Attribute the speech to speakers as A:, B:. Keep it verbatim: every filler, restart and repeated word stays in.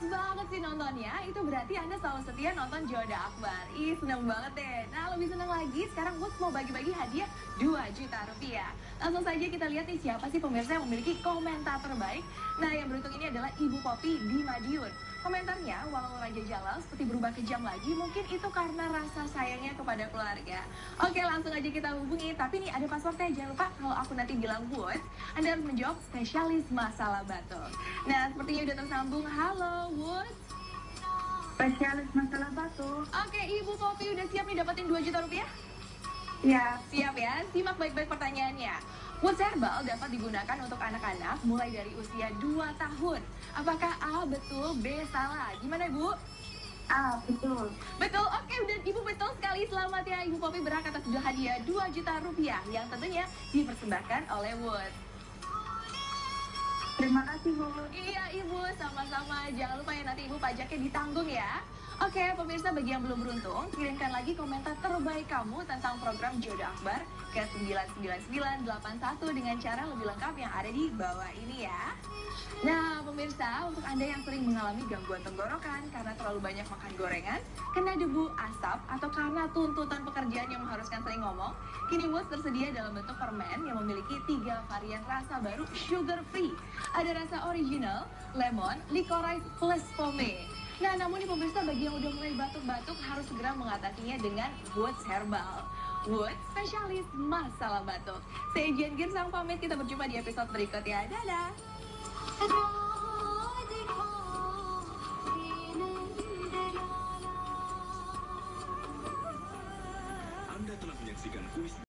A: banget sih nontonnya, itu berarti Anda selalu setia nonton Jodoh Akbar. Ih, seneng banget deh. Nah, lebih seneng lagi, sekarang Woods mau bagi-bagi hadiah dua juta rupiah. Langsung saja kita lihat nih siapa sih pemirsa yang memiliki komentar terbaik. Nah, yang beruntung ini adalah Ibu Popi di Madiun. Komentarnya, walau Raja Jalal seperti berubah kejam lagi, mungkin itu karena rasa sayangnya kepada keluarga. Oke, langsung aja kita hubungi. Tapi nih ada passwordnya, jangan lupa kalau aku nanti bilang Woods, Anda harus menjawab spesialis masalah batuk. Nah, sepertinya udah tersambung. Halo, Woods.
B: Spesialis masalah batuk.
A: Oke, Ibu Popi udah siap nih dapetin dua juta rupiah?
B: Ya,
A: Siap ya, simak baik-baik pertanyaannya. Woods Herbal dapat digunakan untuk anak-anak mulai dari usia dua tahun. Apakah A betul, B salah? Gimana, Bu?
B: ah betul.
A: Betul, oke, udah Ibu betul sekali. Selamat ya, Ibu Popi berhak atas hadiah dua juta rupiah yang tentunya dipersembahkan oleh Woods.
B: Terima kasih, Bu.
A: Iya, Ibu, sama-sama. Jangan lupa ya nanti Ibu pajaknya ditanggung ya. Oke, pemirsa, bagi yang belum beruntung, kirimkan lagi komentar terbaik kamu tentang program Jodoh Akbar ke sembilan sembilan sembilan delapan satu dengan cara lebih lengkap yang ada di bawah ini ya. Nah, pemirsa, untuk Anda yang sering mengalami gangguan tenggorokan karena terlalu banyak makan gorengan, kena debu, asap, atau karena tuntutan pekerjaan yang mengharuskan sering ngomong, kini Woods tersedia dalam bentuk permen yang memiliki tiga varian rasa baru sugar free. Ada rasa original, lemon, licorice plus pomade. Nah, namun nih pemirsa, bagi yang udah mulai batuk-batuk harus segera mengatasinya dengan Woods Herbal. Woods, spesialis masalah batuk. Saya Jen Girsang pamit, kita berjumpa di episode berikutnya. Dadah!
C: Anda telah menyaksikan kuis